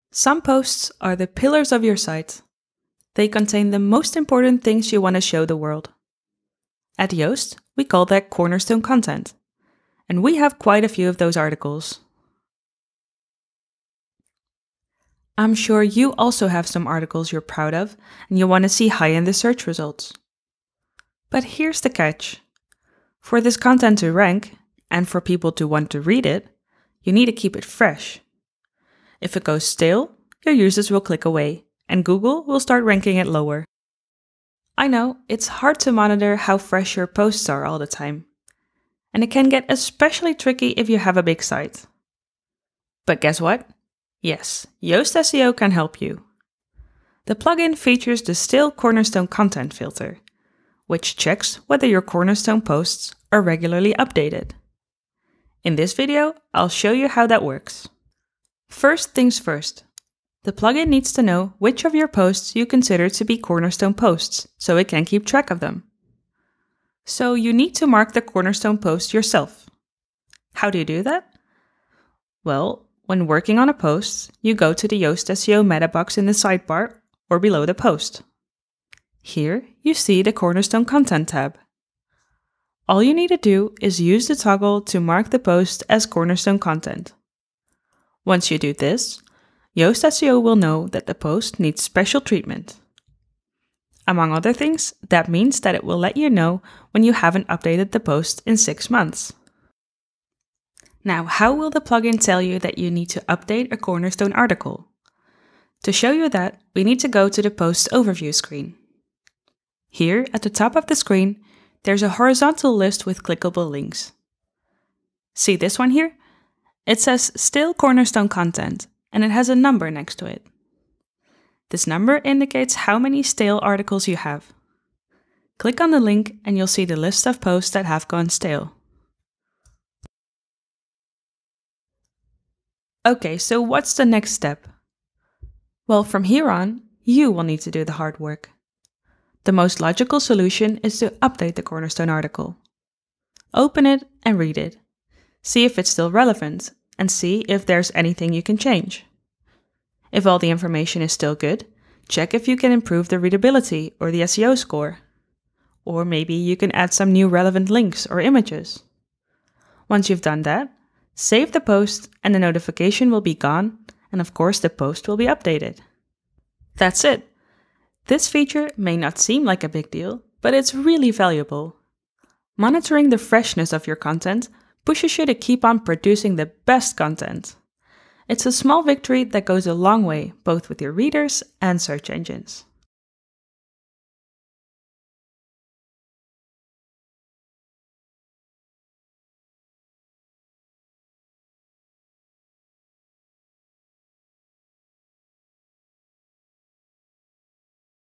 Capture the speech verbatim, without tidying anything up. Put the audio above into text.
Some posts are the pillars of your site. They contain the most important things you want to show the world. At Yoast, we call that cornerstone content, and we have quite a few of those articles. I'm sure you also have some articles you're proud of and you want to see high in the search results. But here's the catch. For this content to rank, and for people to want to read it, you need to keep it fresh. If it goes stale, your users will click away, and Google will start ranking it lower. I know, it's hard to monitor how fresh your posts are all the time. And it can get especially tricky if you have a big site. But guess what? Yes, Yoast S E O can help you. The plugin features the Stale Cornerstone Content filter, which checks whether your Cornerstone posts are regularly updated. In this video, I'll show you how that works. First things first. The plugin needs to know which of your posts you consider to be Cornerstone posts, so it can keep track of them. So you need to mark the Cornerstone post yourself. How do you do that? Well, when working on a post, you go to the Yoast S E O meta box in the sidebar or below the post. Here you see the Cornerstone Content tab. All you need to do is use the toggle to mark the post as Cornerstone content. Once you do this, Yoast S E O will know that the post needs special treatment. Among other things, that means that it will let you know when you haven't updated the post in six months. Now, how will the plugin tell you that you need to update a Cornerstone article? To show you that, we need to go to the post overview screen. Here, at the top of the screen, there's a horizontal list with clickable links. See this one here? It says Stale Cornerstone Content, and it has a number next to it. This number indicates how many stale articles you have. Click on the link and you'll see the list of posts that have gone stale. Okay, so what's the next step? Well, from here on, you will need to do the hard work. The most logical solution is to update the Cornerstone article. Open it and read it. See if it's still relevant, and see if there's anything you can change. If all the information is still good, check if you can improve the readability or the S E O score. Or maybe you can add some new relevant links or images. Once you've done that, save the post and the notification will be gone, and of course the post will be updated. That's it. This feature may not seem like a big deal, but it's really valuable. Monitoring the freshness of your content pushes you to keep on producing the best content. It's a small victory that goes a long way, both with your readers and search engines.